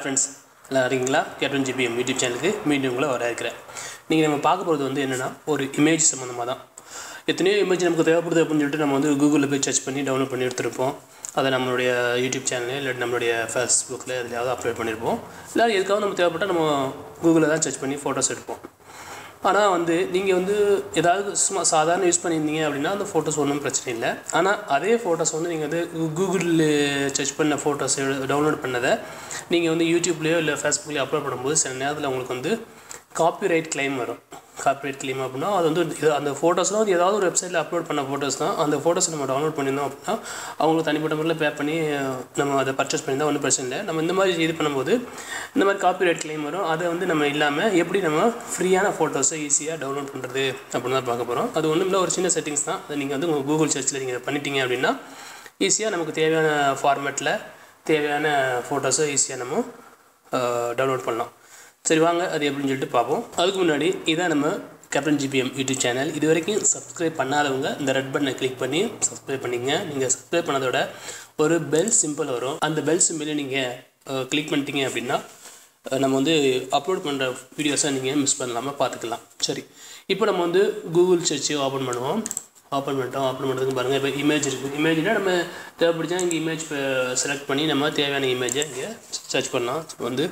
Friends எல்லாம் இருக்கீங்களா? Captain GBM YouTube சேனலுக்கு மீண்டும் உங்களை வரவேற்கிறேன். நீங்கள் நம்ம பார்க்க போகிறது வந்து என்னென்னா ஒரு இமேஜ் சம்மந்தமாக தான். எத்தனையோ இமேஜ் நமக்கு தேவைப்படுது அப்படின்னு சொல்லிட்டு நம்ம வந்து கூகுளில் போய் சர்ச் பண்ணி டவுன்லோட் பண்ணி எடுத்துருப்போம். அதை நம்மளுடைய யூடியூப் சேனல் இல்லை நம்மளுடைய ஃபேஸ்புக்கில் எதுலையாவது அப்லோட் பண்ணியிருப்போம். இல்லை எதுக்காவது நம்ம தேவைப்பட்டால் நம்ம கூகுளில் தான் சர்ச் பண்ணி ஃபோட்டோஸ் எடுப்போம். ஆனால் வந்து நீங்கள் வந்து ஏதாவது சும்மா சாதாரண யூஸ் பண்ணியிருந்தீங்க அப்படின்னா அந்த ஃபோட்டோஸ் ஒன்றும் பிரச்சனை இல்லை. ஆனால் அதே ஃபோட்டோஸ் வந்து நீங்கள் வந்து கூகுளில் சர்ச் பண்ண ஃபோட்டோஸ் டவுன்லோட் பண்ணதை நீங்கள் வந்து யூடியூப்லேயோ இல்லை ஃபேஸ்புக்லேயோ அப்லோட் பண்ணும்போது சில நேரத்தில் உங்களுக்கு வந்து காப்பிரைட் கிளைம் வரும். காப்பிரைட் கிளைம் அப்படின்னா அது வந்து அந்த ஃபோட்டோஸ்லாம் வந்து ஏதாவது ஒரு வெப்சைட்டில் அப்லோட் பண்ண ஃபோட்டோஸ் தான். அந்த ஃபோட்டோஸ் நம்ம டவுன்லோட் பண்ணியிருந்தோம் அப்படின்னா அவங்களுக்கு தனிப்பட்ட முறையில் பே பண்ணி நம்ம அதை பர்ச்சேஸ் பண்ணியிருந்தால் ஒன்றும் பிரச்சனை இல்லை. நம்ம இந்த மாதிரி இது பண்ணும்போது இந்த மாதிரி காப்பிரைட் கிளைம் வரும். அதை வந்து நம்ம இல்லாமல் எப்படி நம்ம ஃப்ரீயான ஃபோட்டோஸை ஈஸியாக டவுன்லோட் பண்ணுறது அப்படின்னு தான் பார்க்க போகிறோம். அது ஒன்றும் இல்லை, ஒரு சின்ன செட்டிங்ஸ் தான். அதை நீங்கள் வந்து உங்கள் கூகுள் சர்ச்சில் நீங்கள் பண்ணிட்டீங்க அப்படின்னா ஈஸியாக நமக்கு தேவையான ஃபார்மேட்டில் தேவையான ஃபோட்டோஸை ஈஸியாக நம்ம டவுன்லோட் பண்ணலாம். சரி, வாங்க அது எப்படின்னு சொல்லிட்டு பார்ப்போம். அதுக்கு முன்னாடி இதான் நம்ம கேப்டன் ஜிபிஎம் யூடியூப் சேனல். இது வரைக்கும் சப்ஸ்கிரைப் பண்ணாதவங்க இந்த ரெட் பட்டனை கிளிக் பண்ணி சப்ஸ்கிரைப் பண்ணிங்க. நீங்கள் சப்ஸ்கிரைப் பண்ணதோட ஒரு பெல் சிம்பிள் வரும். அந்த பெல் சிம்பிளை நீங்கள் கிளிக் பண்ணிட்டீங்க அப்படின்னா நம்ம வந்து அப்லோட் பண்ணுற வீடியோஸை நீங்கள் மிஸ் பண்ணாமல் பார்த்துக்கலாம். சரி, இப்போ நம்ம வந்து கூகுள் சர்ச்சு ஓப்பன் பண்ணுவோம். ஓப்பன் பண்ணுறதுக்கு பாருங்கள். இப்போ இமேஜ் இருக்குது. இமேஜ்னால் நம்ம தேவைப்படுச்சா இங்கே இமேஜ் செலக்ட் பண்ணி நம்ம தேவையான இமேஜை இங்கே சர்ச் பண்ணலாம். வந்து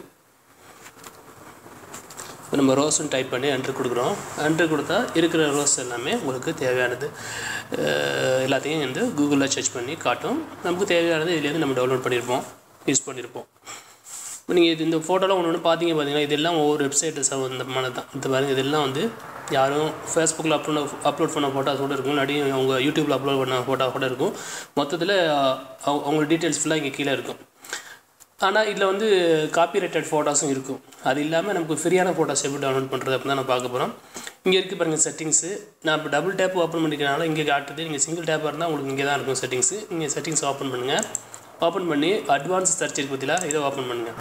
இப்போ நம்ம ரோஸ்ன்னு டைப் பண்ணி என்ட்ரு கொடுக்குறோம். என்ட்ரு கொடுத்தா இருக்கிற ரோஸ் எல்லாமே உங்களுக்கு தேவையானது எல்லாத்தையும் வந்து கூகுளில் சர்ச் பண்ணி காட்டும். நமக்கு தேவையானது இதுலேருந்து நம்ம டவுன்லோட் பண்ணியிருப்போம், யூஸ் பண்ணியிருப்போம். இப்போ நீங்கள் இந்த ஃபோட்டோலாம் ஒன்று பார்த்தீங்கன்னா இதெல்லாம் ஒவ்வொரு வெப்சைட்டு சம்மந்தமானது தான். இது பாருங்கள், இதெல்லாம் வந்து யாரும் ஃபேஸ்புக்கில் அப்லோட் பண்ண ஃபோட்டோஸ் கூட இருக்கும், இல்லாட்டி அவங்க யூடியூப்பில் அப்லோட் பண்ண ஃபோட்டோ கூட இருக்கும். மொத்தத்தில் அவங்களோட டீட்டெயில்ஸ் ஃபுல்லாக இங்கே கீழே இருக்கும். ஆனால் இதில் வந்து காப்பிரைட்டட் ஃபோட்டோஸும் இருக்கும். அது இல்லாமல் நமக்கு ஃப்ரீயான ஃபோட்டோஸ் எப்படி டவுன்லோட் பண்ணுறது அப்படின்னு தான் நான் பார்க்க போகிறோம். இங்கே இருக்குது பாருங்கள் செட்டிங்ஸு. நான் இப்போ டபுள் டேப் ஓப்பன் பண்ணிக்கிறனால இங்கே காட்டுது. நீங்கள் சிங்கிள் டேப்பாக இருந்தால் உங்களுக்கு இங்கே தான் இருக்கும் செட்டிங்ஸு. நீங்கள் செட்டிங்ஸ் ஓப்பன் பண்ணுங்கள். ஓப்பன் பண்ணி அட்வான்ஸ் சர்ச் இருக்கு பற்றிலாம் இதை ஓப்பன் பண்ணுங்கள்.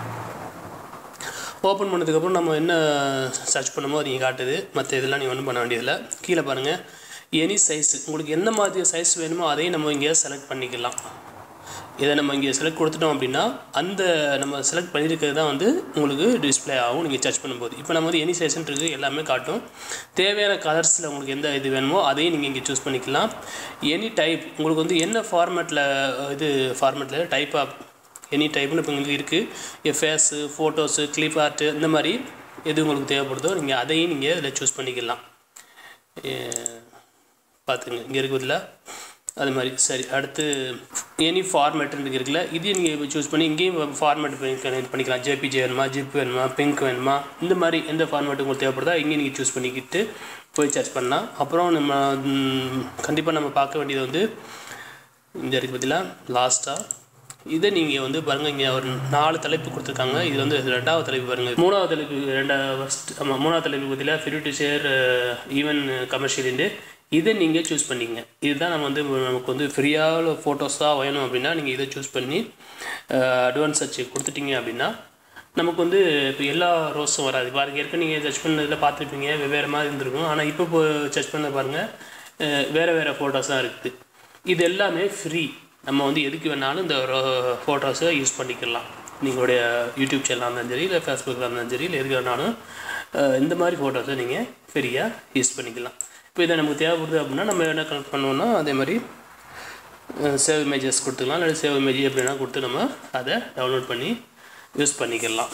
ஓப்பன் பண்ணதுக்கப்புறம் நம்ம என்ன சர்ச் பண்ணுமோ அது இங்கே காட்டுது. மற்ற இதெல்லாம் நீங்கள் ஒன்றும் பண்ண வேண்டியதில்லை. கீழே பாருங்கள், எனி சைஸு, உங்களுக்கு என்ன மாதிரி சைஸ் வேணுமோ அதையும் நம்ம இங்கே செலக்ட் பண்ணிக்கலாம். இதை நம்ம இங்கே செலக்ட் கொடுத்துட்டோம் அப்படின்னா அந்த நம்ம செலக்ட் பண்ணியிருக்கிறது தான் வந்து உங்களுக்கு டிஸ்பிளே ஆகும் நீங்கள் சர்ச் பண்ணும்போது. இப்போ நம்ம வந்து எனி சைஸ்ன்னு இருக்குது, எல்லாமே காட்டும். தேவையான கலர்ஸில் உங்களுக்கு எந்த இது வேணுமோ அதையும் நீங்கள் இங்கே சூஸ் பண்ணிக்கலாம். எனி டைப், உங்களுக்கு வந்து என்ன ஃபார்மேட்டில் டைப் ஆஃப் எனி டைப்னு இப்போ உங்களுக்கு இருக்குது. ஃபேஸு, ஃபோட்டோஸு, கிளிப் ஆர்ட்டு, இந்த மாதிரி எது உங்களுக்கு தேவைப்படுதோ நீங்கள் அதையும் நீங்கள் இதில் சூஸ் பண்ணிக்கலாம். பார்த்துங்க, இங்கே இருக்குதுல அது மாதிரி. சரி, அடுத்து எனி ஃபார்மேட்டுன்னு இருக்குல்ல, இதையும் நீங்கள் சூஸ் பண்ணி இங்கேயும் ஃபார்மேட் பண்ணிக்கலாம். ஜேபிஜி வேணுமா, ஜிப் வேணுமா, பிங்க் வேணுமா, இந்த மாதிரி எந்த ஃபார்மேட்டு உங்களுக்கு தேவைப்படுதோ இங்கேயும் நீங்கள் சூஸ் பண்ணிக்கிட்டு போய் சர்ச் பண்ணலாம். அப்புறம் நம்ம கண்டிப்பாக நம்ம பார்க்க வேண்டியது வந்து இந்த இருக்குது பார்த்தீங்களா லாஸ்ட்டாக. இதை நீங்கள் வந்து பாருங்கள், இங்கே ஒரு 4 தலைப்பு கொடுத்துருக்காங்க. இது வந்து 2வது தலைப்பு பாருங்கள். 3வது தலைப்பு மூணாவது தலைப்பு பார்த்தீங்களா free to share even commercial. இதை நீங்கள் சூஸ் பண்ணிங்க. இதுதான் நம்ம வந்து நமக்கு வந்து ஃப்ரீயாக ஃபோட்டோஸாக வேணும் அப்படின்னா நீங்கள் இதை சூஸ் பண்ணி அட்வான்ஸ் சர்ச் கொடுத்துட்டிங்க அப்படின்னா நமக்கு வந்து இப்போ எல்லா ரோஸும் வராது. பாருங்கள், ஏற்கனவே நீங்கள் சர்ச் பண்ணதில் பார்த்துருப்பீங்க, வெவ்வேறு மாதிரி இருந்திருக்கும். ஆனால் இப்போ சர்ச் பண்ண பாருங்கள் வேறு ஃபோட்டோஸாக இருக்குது. இது எல்லாமே ஃப்ரீ. நம்ம வந்து எதுக்கு வேணாலும் இந்த ஃபோட்டோஸை யூஸ் பண்ணிக்கலாம். நீங்களுடைய யூடியூப் சேனலாக இருந்தாலும் சரி, இல்லை ஃபேஸ்புக்கில் இருந்தாலும் சரி, இல்லை எதுக்கு வேணாலும் இந்த மாதிரி ஃபோட்டோஸை நீங்கள் ஃப்ரீயாக யூஸ் பண்ணிக்கலாம். இப்போ இதை நமக்கு தேவைப்படுது அப்படின்னா நம்ம என்ன கனெக்ட் பண்ணுவோம்னா அதே மாதிரி சேவ் இமேஜஸ் கொடுத்துக்கலாம். இல்லை சேவ் இமேஜ் எப்படின்னா கொடுத்து நம்ம அதை டவுன்லோட் பண்ணி யூஸ் பண்ணிக்கலாம்.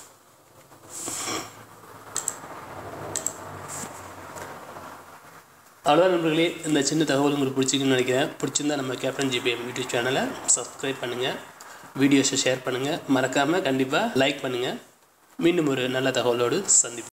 அவ்வளோதான் நண்பர்களே, இந்த சின்ன தகவல் உங்களுக்கு பிடிச்சிக்குன்னு நினைக்கிறேன். பிடிச்சிருந்தால் நம்ம கேப்டன் ஜிபிஎம் யூடியூப் சேனலை சப்ஸ்கிரைப் பண்ணுங்கள், வீடியோஸை ஷேர் பண்ணுங்கள், மறக்காமல் கண்டிப்பாக லைக் பண்ணுங்கள். மீண்டும் ஒரு நல்ல தகவலோடு சந்திப்போம்.